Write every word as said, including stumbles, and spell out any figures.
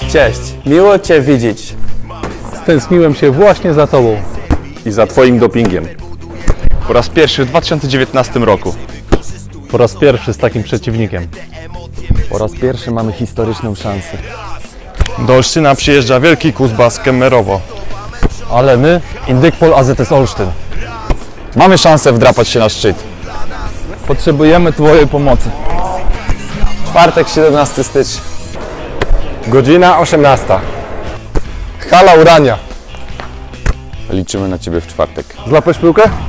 Cześć, miło Cię widzieć. Stęskniłem się właśnie za Tobą. I za Twoim dopingiem. Po raz pierwszy w dwa tysiące dziewiętnastym roku. Po raz pierwszy z takim przeciwnikiem. Po raz pierwszy mamy historyczną szansę. Do Olsztyna przyjeżdża wielki Kuzbas Kemmerowo. Ale my, Indykpol A Z S Olsztyn. Mamy szansę wdrapać się na szczyt. Potrzebujemy Twojej pomocy. Czwartek, siedemnastego stycznia. Godzina osiemnasta. Hala Urania. Liczymy na Ciebie w czwartek. Złapać piłkę?